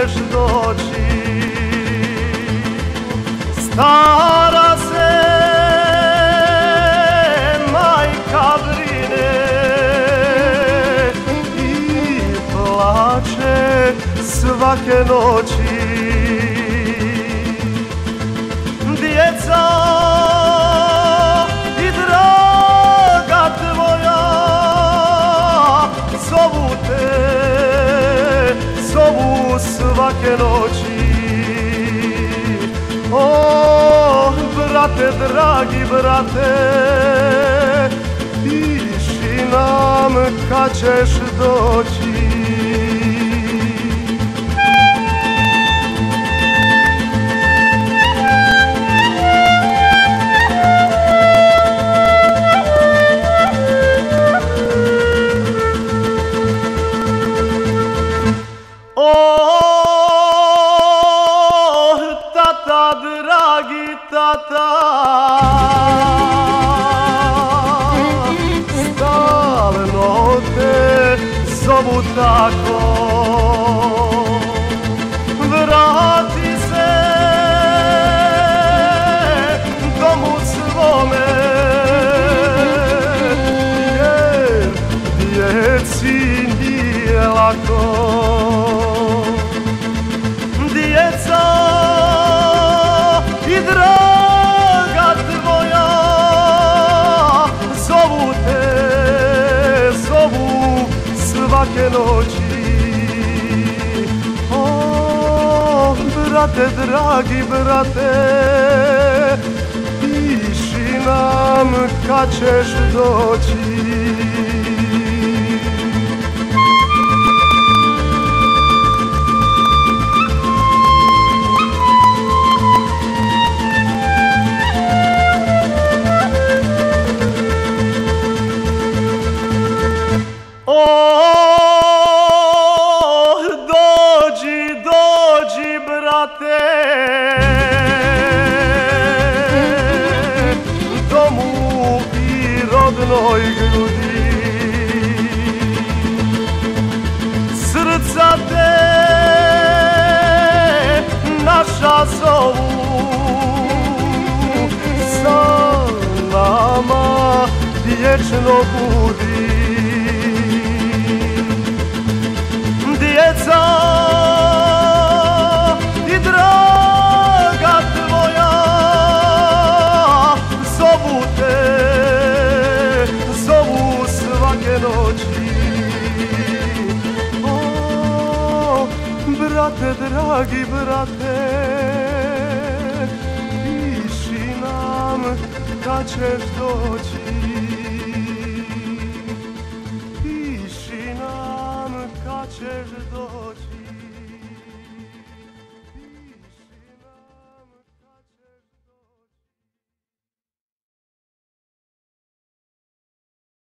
ćeš doći. Stara se majka brine i plače svake noći. Djeca i draga tvoja zovu te, zovu svake noći. O, brate, dragi brate, piši nam kad ćeš doći. Dragi tata, stalno te zovu tako. Vrati se domu svome, jer djeci nije lako. Djeca i draga tvoja zovu te, zovu svake noći. O, brate, dragi brate, piši nam kad ćeš doći. Dođi, dođi, brate, domu i rodnoj grudi. Srca te naša zovu, sa nama vječno budi. Djeca i draga tvoja zovu te, zovu svake noći. O, brate, dragi brate, piši nam kad ćeš doći. Piši nam kad ćeš doći.